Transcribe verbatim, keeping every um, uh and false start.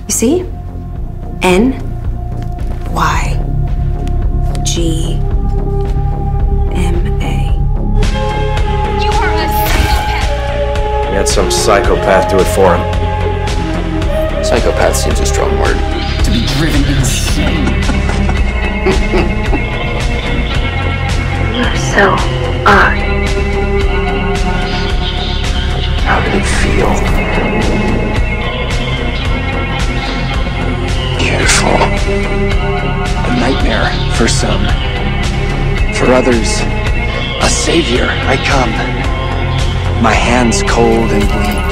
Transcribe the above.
You see? N Y G M A. You are a psychopath! He had some psychopath do it for him. Psychopath seems a strong word. To be driven insane. You are so odd. How did it feel? Beautiful. A nightmare for some. For others, a savior I come. My hands cold and bleed.